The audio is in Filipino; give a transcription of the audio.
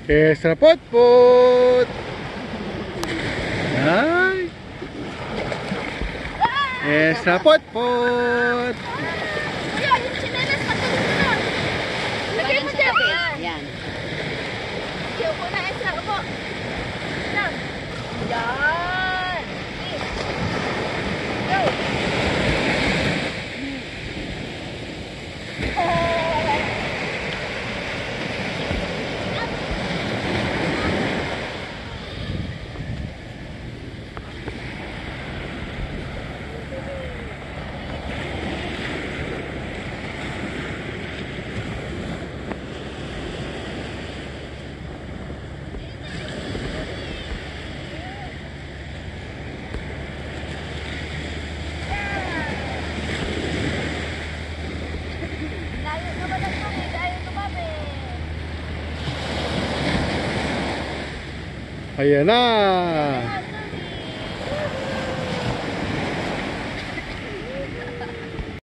Extra put-put. Ay. Extra put-put. Kuya, yung sinelas, patuloy mo na. Lagay mo dyan. Yan. Yung po na extra, upo. Lang. Yan. Go. Layo naman ang tubig, ayaw tumabi. Ayan na.